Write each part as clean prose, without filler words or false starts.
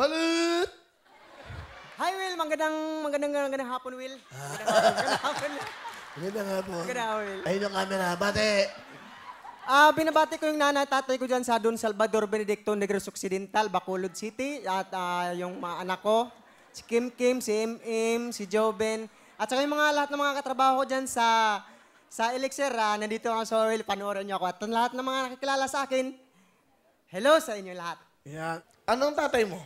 Balut! Hi, Will. Magandang hapon, Will. Magandang hapon. Maganda nga po. Magandang hapon, Will. Ayun yung camera. Bate! Binabati ko yung nanay at tatay ko dyan sa Don Salvador Benedicto, Negros Occidental, Bacolod City. At yung mga anak ko, si Kim Kim, si MM, si Joven. At saka yung lahat ng mga katrabaho ko dyan sa Elixir. Nandito ako sa Will, panoorin niyo ako. At lahat ng mga nakikilala sa akin, hello sa inyo lahat. Yan. Anong tatay mo?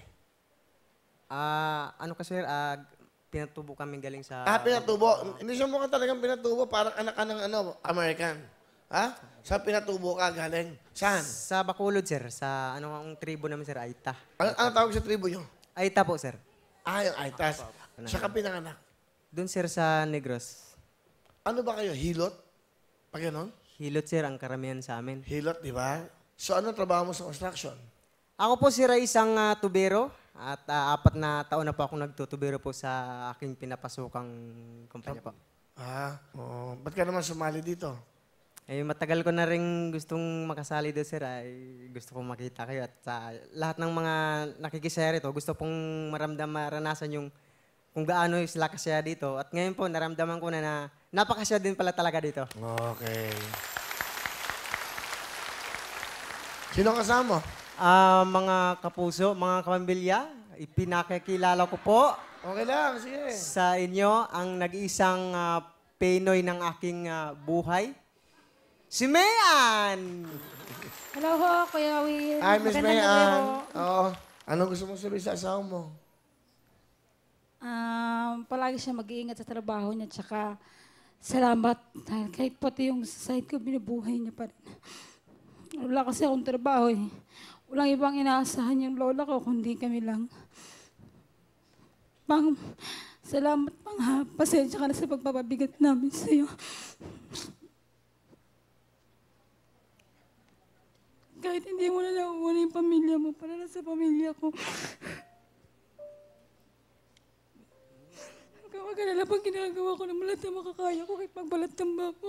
Ano kasi, pinatubo kami galing sa... Pinatubo. Hindi siya mukhang talagang pinatubo. Parang anak ka ng American. Ha? Sa pinatubo ka galing? Saan? Sa Bacolod, sir. Sa ang tribo namin, sir, Aita. Ano tawag sa tribo nyo? Aita po, sir. Yung Aitas. Siya ka pinanganak. Doon, sir, sa Negros. Ano ba kayo? Hilot? Pag ganon? Hilot, sir, ang karamihan sa amin. Hilot, di ba? So, anong trabaho mo sa construction? Ako po, sir, ay isang tubero. At 4 na taon na po ako nagtutubero po sa aking pinapasukang kumpanya po. Ba't ka naman sumali dito? Matagal ko na rin gustong makasali doon, sir. Gusto kong makita kayo. At lahat ng mga nakikisaya rito, gusto pong maranasan yung kung gaano sila kasaya dito. At ngayon po, naramdaman ko na napakasaya din pala talaga dito. Okay. Sino kasama? Mga kapuso, mga kapamilya, ipinakikilala ko po Okay lang, sige. sa inyo ang nag-iisang Pinoy ng aking buhay, si Mayan! Hello ho, Kuya Will. Hi, Miss Magandang gabi Mayan. ho. Oo. Anong gusto mong sabihin sa asawa mo? Palagi siya mag-iingat sa trabaho niya, tsaka salamat. Dahil kahit pati yung side ko, binubuhay niya pa rin. Wala kasi akong trabaho eh. Walang ibang inaasahan yung lola ko, kundi kami lang. Salamat, pasensya ka na sa pagpapabigat namin sa'yo. Kahit hindi mo na nauuna yung pamilya mo, para na sa pamilya ko. Huwag ka na lang pag ginagawa ko ng lahat na makakaya ko kahit magbalat ng bako.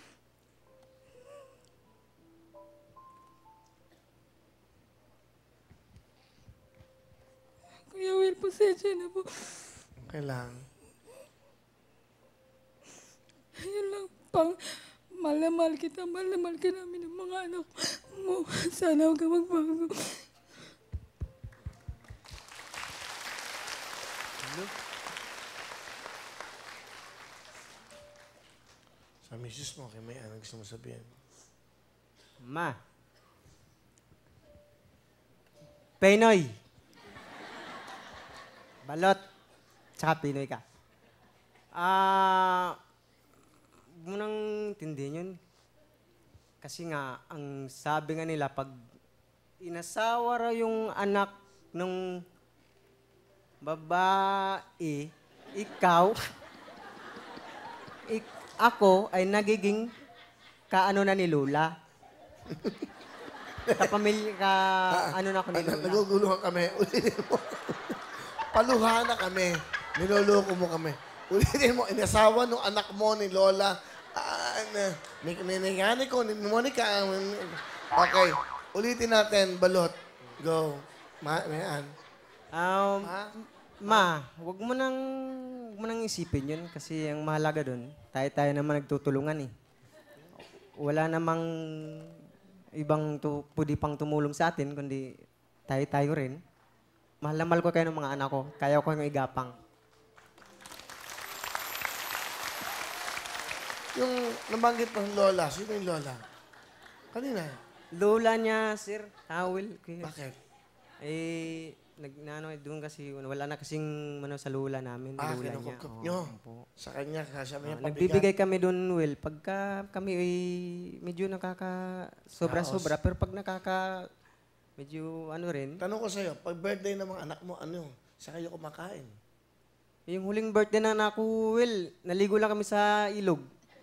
Kuya Will, pasensya na po. Okay lang. Ayun lang, mahal na mahal kita, mahal na mahal ka namin ng mga anak mo. Sana huwag ka magbago. Sa misis mo, kay Mayan, anong gusto mo sabihin? Ma. Pinoy. Balot. Tsaka Pinoy ka. Munang tindihin yun. Kasi nga, ang sabi nga nila, pag inasawa raw yung anak ng babae, ikaw, ako ay nagiging kaano na ni Lola. Kapamilya ka, ano na ako ni Lola. Naguguluhan kami. Ulitin mo. Paluha na kami. Niloloko mo kami. Ulitin mo, inasawa ng anak mo ni Lola. Ni Mekaniko, ni Monica. Okay. Ulitin natin, balot. Go. Mayan. Wag mo nang isipin yun kasi ang mahalaga doon, tayo naman nagtutulungan eh. Wala namang ibang pwede pang tumulong sa atin, kundi tayo rin. Mahal na mahal ko kayo ng mga anak ko. Kaya ko yung igapang. Yung nabanggit ng Lola, sino yung Lola? Kanina. Lola niya, Sir Howell. Bakit? Doon kasi, wala na kasing sa lola namin. Lola niya. Kinukupkup nyo. Sa kanya, sabi niya, pabigat. Nagbibigay kami doon, Will. Pagka kami medyo sobra-sobra. Pero pag medyo rin. Tanong ko sa'yo, pag birthday ng mga anak mo, sa kayo kumakain? Yung huling birthday na anak ko, Will, naligo lang kami sa ilog.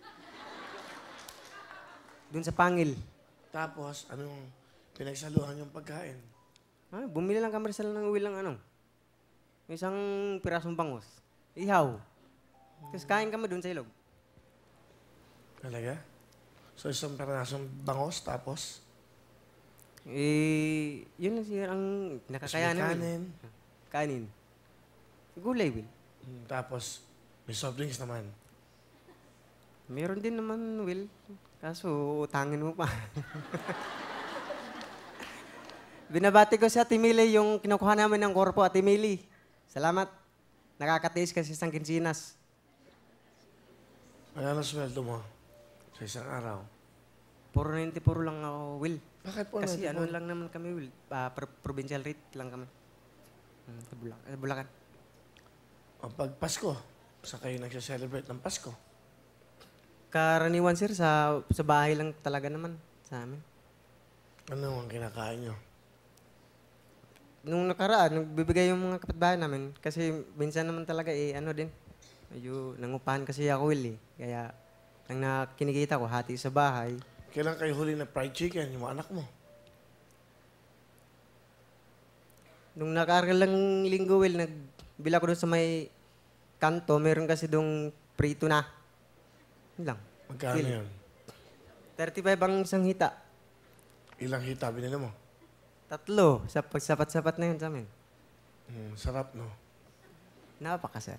Doon sa Pangil. Tapos, anong pinagsaluhan yung pagkain? Bumili lang kami sa ng Will ng isang pirasong bangus. Ihaw. Tapos kain kami doon sa ilog. Talaga? So, isang parasong bangos, tapos? Yun lang siya ang nakakayanan. Kanin. Kanin. Gulay, Will. Tapos, may soft drinks naman. Meron din naman, Will. Kaso, utangin mo pa. Binabati ko si Ate Millie yung kinukuha namin ng korpo, Ate Millie. Salamat. Nakakatiis kasi sa kinsinas. Ano sweldo mo sa isang araw? 494 lang ako, Will. Bakit po Kasi natin ano po? lang naman kami, Will. Provincial rate lang kami. Sa Bulacan. O, pag Pasko, sa kayo nagsaselebrate ng Pasko. Karaniwan, sir, sa bahay lang talaga naman sa amin. Ano ang kinakain nyo? Nung nakaraan, nagbibigay yung mga kapitbahay namin. Kasi minsan naman talaga, ano din. Medyo nangupahan kasi ako, Will, eh. Kaya, ang kinikita ko, hati sa bahay. Kailan kayo huli na fried chicken, yung mga anak mo? Nung nakaraang linggo, Will, nagbila ko doon sa may kanto. Meron kasi doon prito na. Yun lang. Magkano Will. yun? 35 ang isang hita. Ilang hita binili mo? 3. Sapat-sapat na yun sa amin. Sarap, no? Napaka, sir.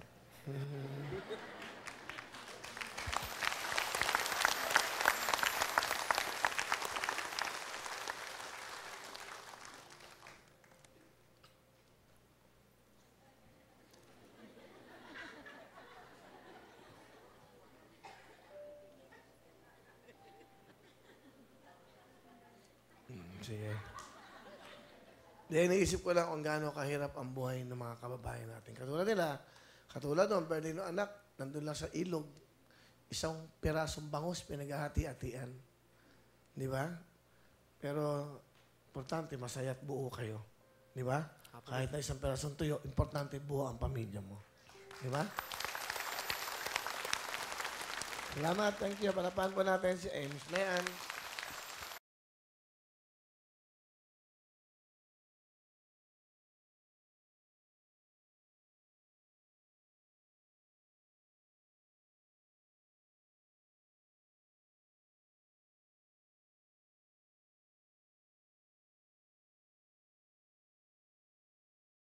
Sige. Dahil naisip ko lang kung gaano kahirap ang buhay ng mga kababayan natin. Katulad nun, pwede ng anak, nandun lang sa ilog, isang pirasong bangus pinaghahati-hatian. Di ba? Pero, importante, masaya at buo kayo. Di ba? Kahit na isang pirasong tuyo, importante buo ang pamilya mo. Di ba? Salamat, thank you. Palapahan po natin si Ames Mayan.